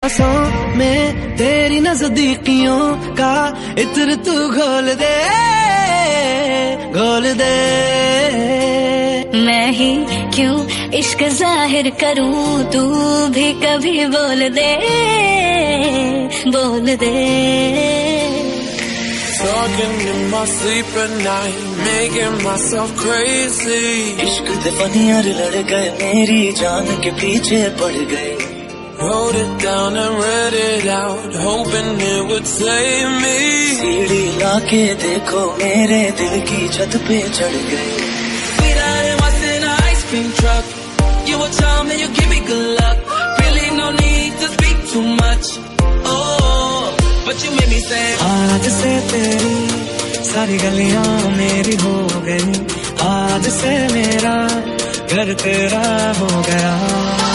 सांसों में तेरी नजदीकियों का इत्र तू घोल दे, घोल दे। मैं ही क्यों इश्क जाहिर करूं, तू भी कभी बोल दे, बोल दे। Talking in my sleep at night, making myself crazy. इश्क दे पनियार लड़ गए, मेरी जान के पीछे पड़ गए। Wrote it down and read it out, hoping it would save me. सीढ़ी लाके देखो, मेरे दिल की छत पे चढ़ गए। Sweetheart, it was in an ice cream truck. You were charming, you give me good luck. Really no need to speak too much. Oh, but you made me say. आज से तेरी सारी गलियां मेरी हो गई, आज से मेरा घर तेरा हो गया।